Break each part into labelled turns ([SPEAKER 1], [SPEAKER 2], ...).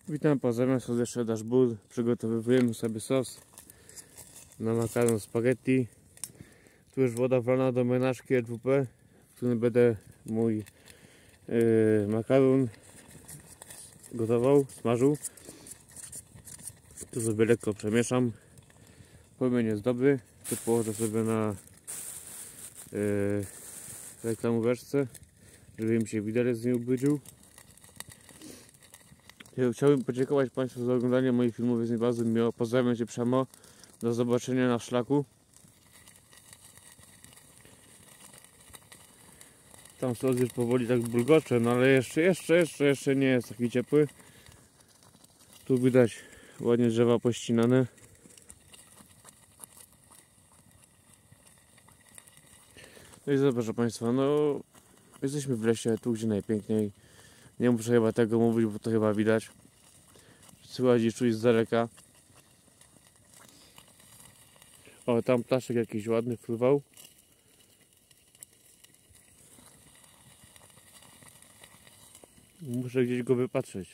[SPEAKER 1] Witam po zamiast jeszcze dashboard. Przygotowujemy sobie sos na makaron spaghetti. Tu już woda wlana do menażki RWP, w którym będę mój makaron gotował, smażył. Tu sobie lekko przemieszam. Płomień jest dobry. Tu położę sobie na reklamóweczce, żeby mi się widelec nie ubrudził. Chciałbym podziękować Państwu za oglądanie moich filmów, jest mi bardzo miło. Pozdrawiam Cię, Przemo. Do zobaczenia na szlaku. Tam sos już powoli tak bulgocze, no ale jeszcze nie jest taki ciepły. Tu widać ładnie drzewa pościnane. No i zobaczcie Państwa, no jesteśmy w lesie, tu gdzie najpiękniej. Nie muszę chyba tego mówić, bo to chyba widać. Słychać i czuć z daleka. O, tam ptaszek jakiś ładny wpływał. Muszę gdzieś go wypatrzeć.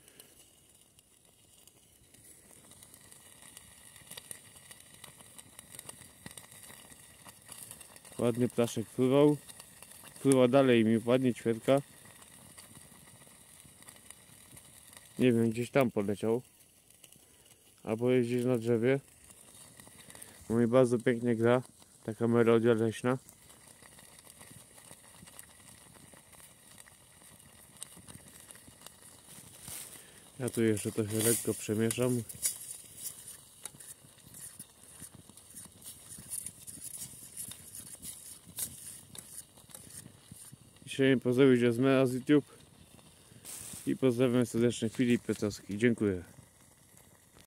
[SPEAKER 1] Ładny ptaszek wpływał. Wpływa dalej mi ładnie ćwierka. Nie wiem, gdzieś tam poleciał. Albo jest gdzieś na drzewie. Bo mi bardzo pięknie gra taka melodia leśna. Ja tu jeszcze trochę lekko przemieszam. Dzisiaj pozdrowić z YouTube. I pozdrawiam serdecznie, Filip Piecowski. Dziękuję.